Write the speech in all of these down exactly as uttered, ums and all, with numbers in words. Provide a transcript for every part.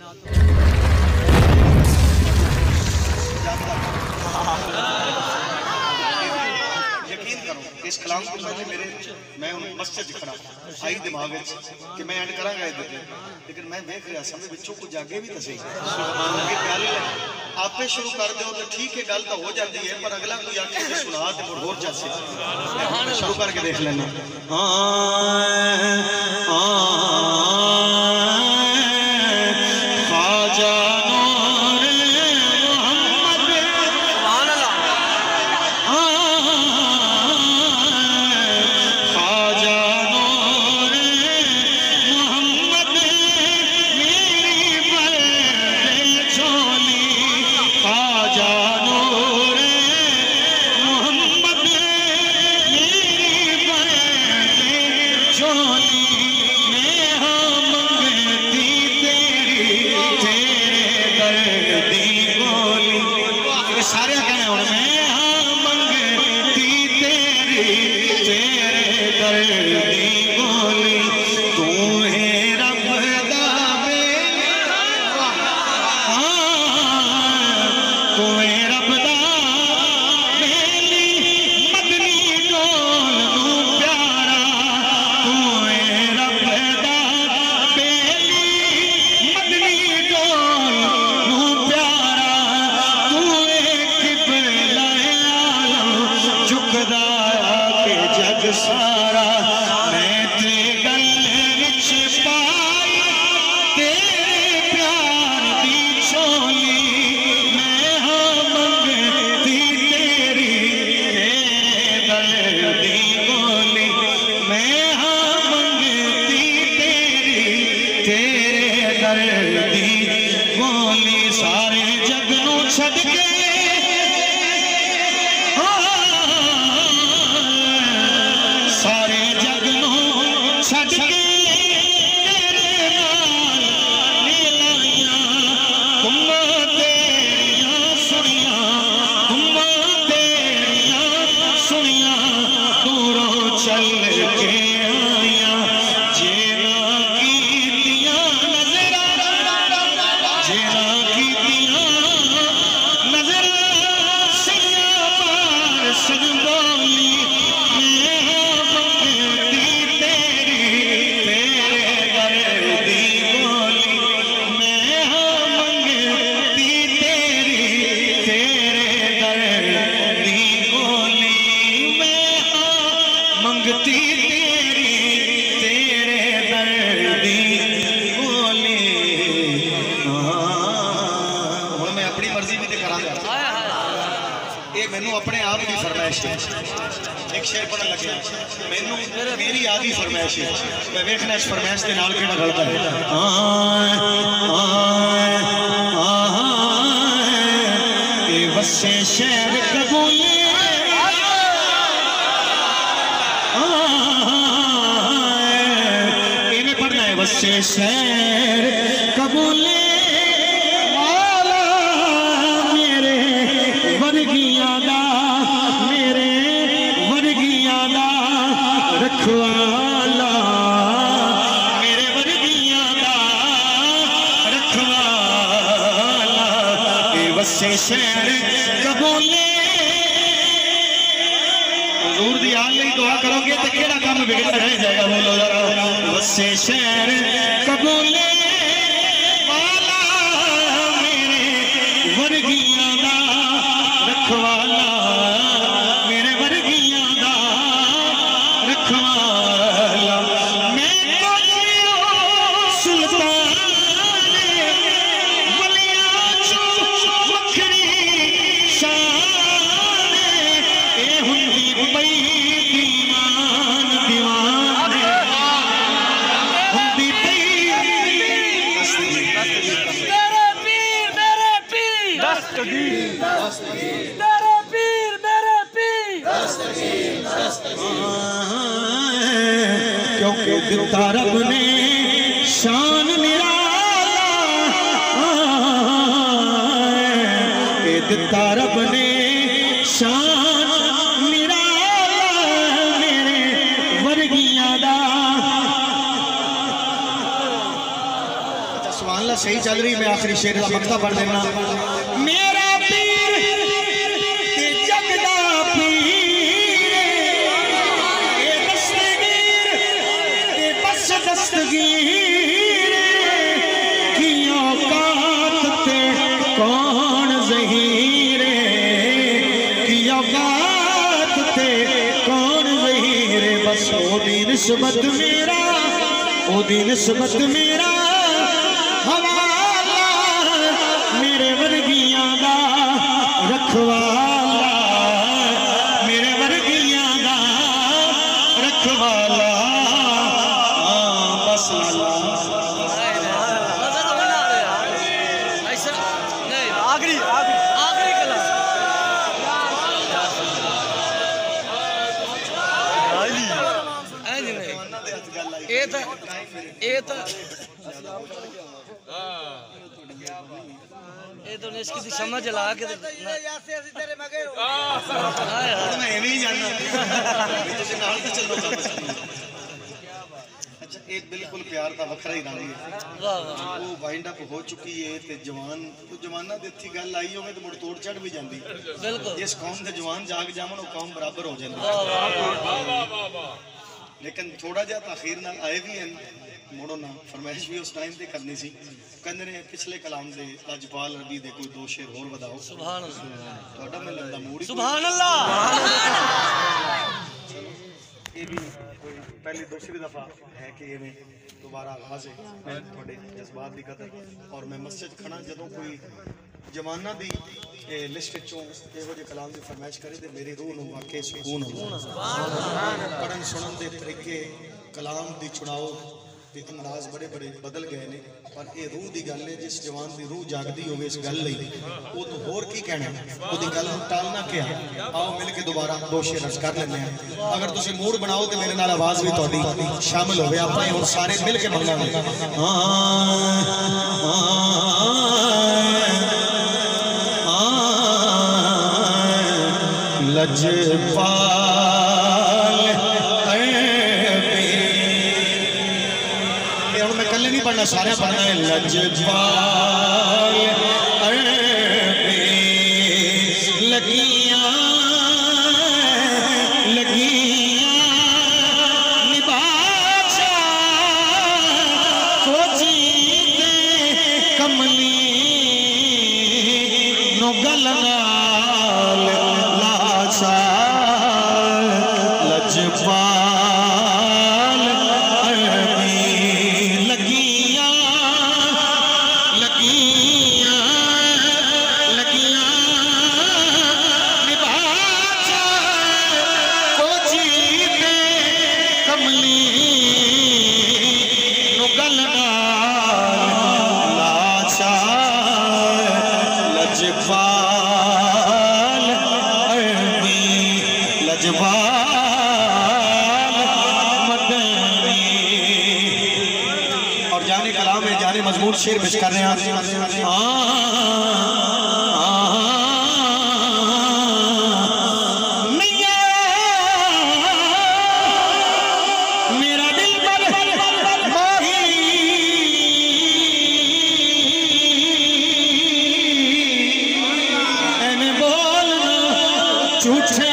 यकीन करो इस कलाम को पहले मेरे मैं मस्जिद खड़ा आई दिमाग कि मैं एंड करांगा इधर, लेकिन मैं देख रहा समय बच्चों को जागे भी तो सही गल आपे शुरू कर दो तो ठीक है, गल तो हो जाती है, पर अगला कोई आके सुना तो मुड़ होर जैसे शुरू करके देख लेना। एक शेर पढ़न लगे मैनू मेरी आदि फरमाइश है, मैं वेखना इस फरमाइश के नाल केड़ा गलता है। ए वसे शहर कबूले इन्हें पढ़ना है, वसे शहर कबूले वाला मेरे वर्गियां दा रखवाला मेरे वर्गियां दा रखवाला ए वसे शहर कबूले। हुजूर दी आल लई दुआ करोगे तो केड़ा काम बिगड़ रह जाएगा, बोलो जरा। वसे शहर कबूले वाला मेरे वर्गियां दा रखवाला मेरे वर्गियां दा रखवाला। मैं तो सुल्तान वलियां चो वखरी शान ए हुंदी पई दीवान दीवान हुंदी पई मेरे पीर मेरे पीर दस्तगीर दस्तगीर मेरे पीर मेरे पीर दस्तगीर दस्तगीर। क्योंकि दिता रब ने शान निराला, दिता रब ने शान निराला मेरे वर्गियां दा। सुभान गल सही चल रही, मैं आखिरी शेर का मक्ता पढ़ देना। मेरा पीर ते जगदा पीर ए दस्तगीर ते बस दस्तगीर की औकात ते कौन ज़हीर की औकात ते कौन ज़हीर बस ओदी निस्बत मेरा ओदी निस्बत मेरा हवाला मेरे वर्गियां दा रखवाला मेरे वर्गियां दा रखवाला बस लाला आखिरी आखिरी कलाम ये तो ये तो ये तो इसकी समझ ला के मैं एवं ही जानना चलो। अच्छा एक बिल्कुल प्यार का वखरा ही रंग है वो वाइंड अप हो चुकी है ते जवान तो जवाना दी इत्थी गल आई होवे तो मुड़ तोड़ चढ़ भी जांदी बिल्कुल जिस कौम दे जवान जाग जावन वो कौम बराबर हो जांदी। लेकिन थोड़ा जा ताखीर नाल आए भी हैं मुड़ो ना फरमाइश भी उस टाइम ते करनी सी कहंदे ने पिछले कलाम दे लजपाल रबी दे कोई दो शेर होर बताओ। सुभान अल्लाह थोड़ा मैं लगदा मूड सुभान अल्लाह ये भी कोई पहली दूसरी दफा है कि ये दोबारा आगाज है मैं थोड़े जज्बात की कदर और मैं मस्जिद खड़ा जदों कोई जमाना दी लिस्ट चों इहो जे कलाम की फरमाइश करे तो मेरी रूह नूं वाकई सुकून होंदा। पढ़न सुनन दे तरीके कलाम दी चुनाव ते अंदाज बड़े बड़े बदल गए ने पर ये रूह की गल है जिस जवान की रूह जागती हो इस गल लई वो तो होर की कहना वो गल टालना क्या। आओ मिल के दोबारा दो शेर अर्ज कर लेने हैं। अगर तुम मूड बनाओ तो मेरे नाल आवाज भी थोड़ी शामिल हो गया आप हम सारे मिल के मंगांगे। लजपाल मैं कल नहीं पढ़ना सारे पढ़ना है। लजपाल लगियां लगियां निबाचा खोजी दे कमली नो गल नाल लाचा लजपाल और जाने कलाम है जाने मजमून शेर पेश कर रहे हैं। मेरा दिल बोलना झूठे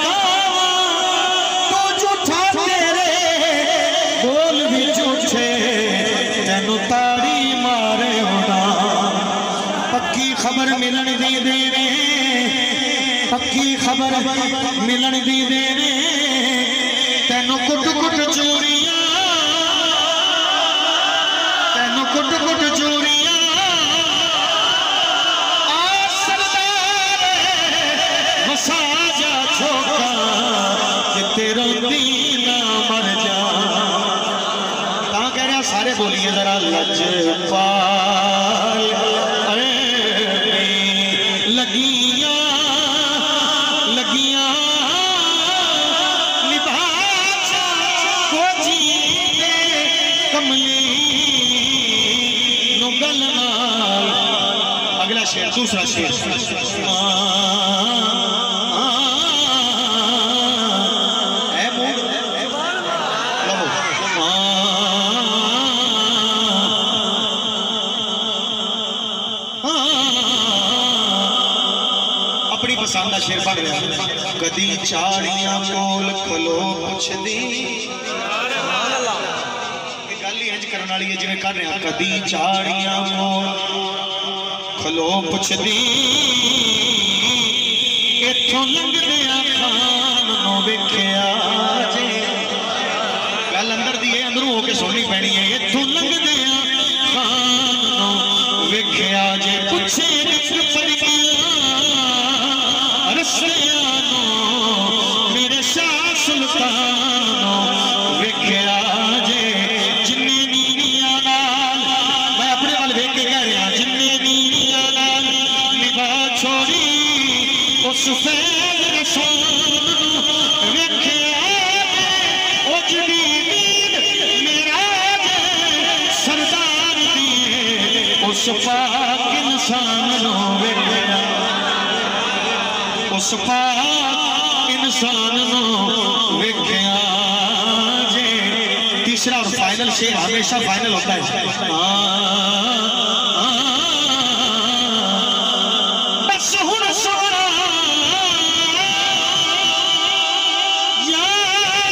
ताड़ी मारे होना पक्की खबर मिलन दी देने पक्की खबर मिलन दी देने तेनों कुट कुट चोरियां तेनों कुट कुट चोरियां वसा जा छोका कि तेरा दीना मर जा। सारे बोलिए जरा लजपाल लगियां लगियां निभाचा खोजी दे कमली नो गल नाल। अगला शेर दूसरा शेर पसंद का शेर पढ़ रहा। कदी चाड़ियां कोल खलो पुछदी, गल ही इंज करने वाली है जिवें कर रहा। कदी चाड़ियां कोल खलो पुछदी, इथों लंघदियां खान नूं वेखिया जे। गल अंदर दी है, अंदरों होके सुननी पैनी है। इथों लंघदियां खान नूं वेखिया जे, पुछे मेरे शाह सुल्तान वेख्या जे। जिन्ने नीवियां नाल, मैं अपने वाल वेख के कह रहा, जिन्ने नीवियां नाल निभा छोड़ी उस फैल रसूल वेख्या जे। ओ जिहड़ी नींद मेरा जे सरदार दी, उस पाक इंसान नूं वेख्या, उस पाक इंसान वेख्या जे। तीसरा और फाइनल शेर हमेशा फाइनल होता है। बस हुण सोना यार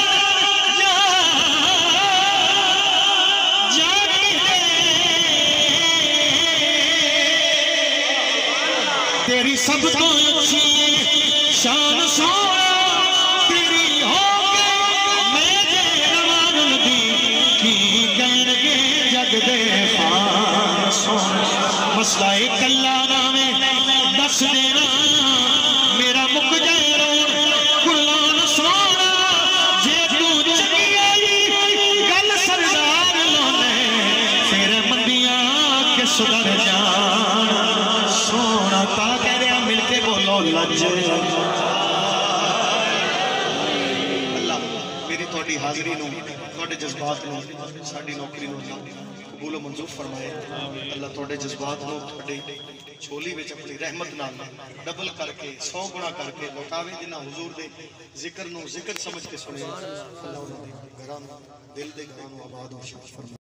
तेरी सब तो अच्छी शान सोना तेरी होके मैं जे रवान दी, की कहणगे जग दे खान सोना। मसला एक कल्ला नामे दस देना, मेरा मुक जाए रोन कुर्बान सोना। जे तू चंगी आई गल सरदार लोने, फिर मंदियां के सुधर जान सोना। ता कह रहा मिलके बोलो लज। अल्लाह मेरी थोड़ी हाज़री नूं, थोड़े जज्बात नूं, साडी नौकरी नूं कबूल मंजूर फरमाए। अल्लाह थोड़े जज्बात नूं थोड़ी झोली विच अपनी रहमत नाल डबल करके सौ गुणा करके लौटावे। जिन्हां हुजूर दे जिक्र नूं जिक्र समझ के सुने, अल्लाह उन्हां दे घरां दिल दे घरां नूं आबाद और शाद फरमाए।